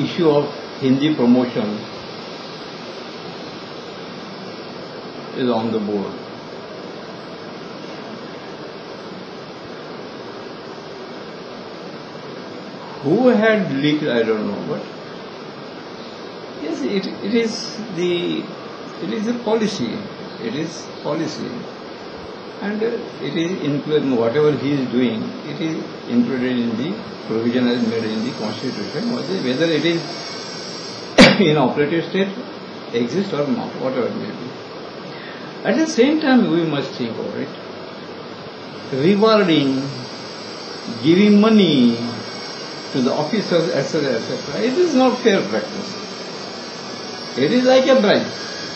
issue of Hindi promotion is on the board. Who had leaked, I don't know, but yes, it is a policy. It is policy, and it is included. Whatever he is doing, it is included in the provision as made in the Constitution. Whether it is in operative state exists or not, whatever it may be. At the same time, we must think of it. Rewarding, giving money to the officers, etc., etc. It is not fair practice. It is like a bribe.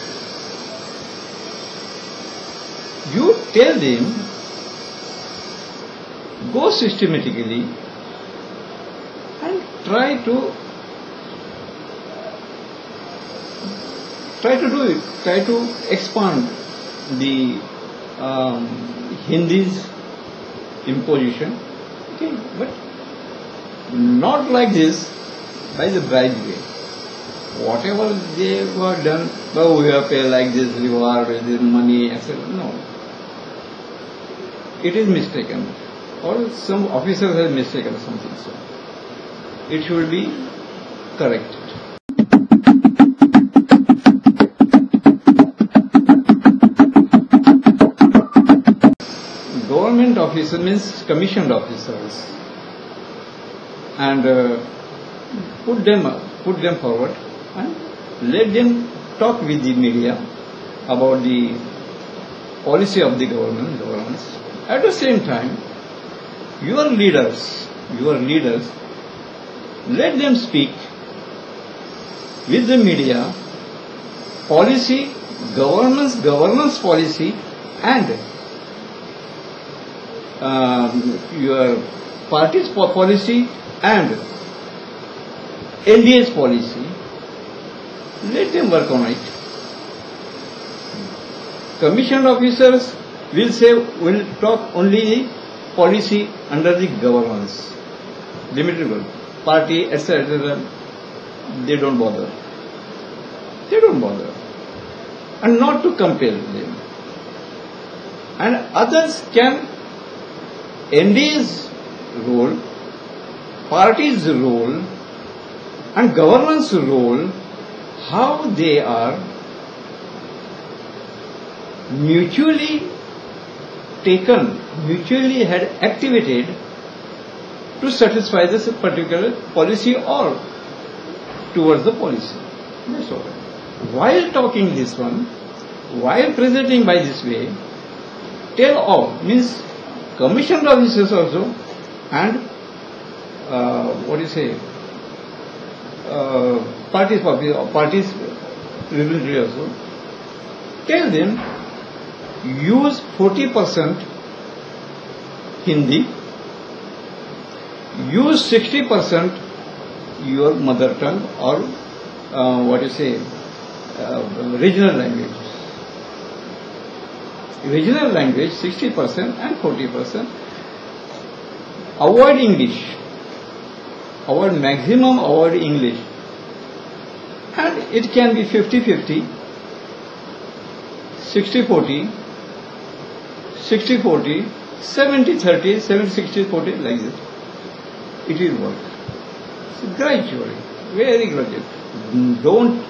You tell them, go systematically and try to do it. Try to expand the Hindi's imposition. Okay, but not like this, by the bribe way. Whatever they were done, well, we have paid like this, reward, this money, etc. No. It is mistaken. Or some officers have mistaken something, so it should be corrected. Government officer means commissioned officers, and put them forward and let them talk with the media about the policy of the governments. At the same time, your leaders, let them speak with the media, policy, governance policy, and your party's policy and NDA's policy. Let them work on it. Commissioned officers will talk only the policy under the governance, limited group, party, etc. They don't bother. And not to compel them. And others can, NDA's role, party's role, and governance role, how they are mutually had activated to satisfy this particular policy or towards the policy. That's all. While talking this one, while presenting by this way, tell all, means commissioned officers also, and parties representative also, tell them, use 40% Hindi, use 60% your mother tongue or regional language. Regional language 60% and 40%. Avoid English. Maximum avoid English. And it can be 50-50, 60-40, 60-40, 70-30, 70-60-40, like this. It will work. So gradually, very gradually. Don't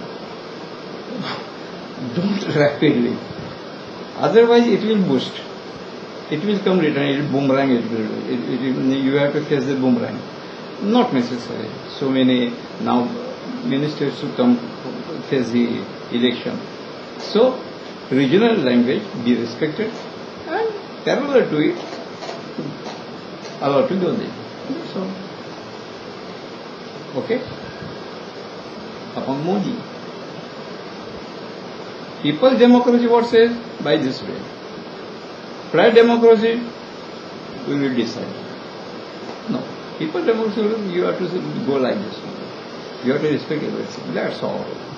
rapidly. Otherwise, it will boost. It will come return. It will boomerang. You have to face the boomerang. Not necessary. So many now ministers to come face the election. So regional language be respected and parallel to it, allowed to go there. So, okay. Upon Modi. People's democracy, what says? By this way. Private democracy, we will decide. No. People's democracy, you have to go like this. You have to respect everything. That's all.